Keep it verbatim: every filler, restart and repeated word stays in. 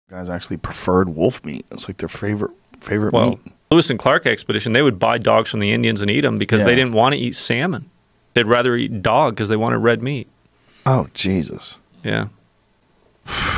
Guys actually preferred wolf meat. It's like their favorite favorite Well, meat. Lewis and Clark expedition, they would buy dogs from the Indians and eat them because Yeah. they didn't want to eat salmon. They'd rather eat dog because they wanted red meat. Oh, Jesus. Yeah.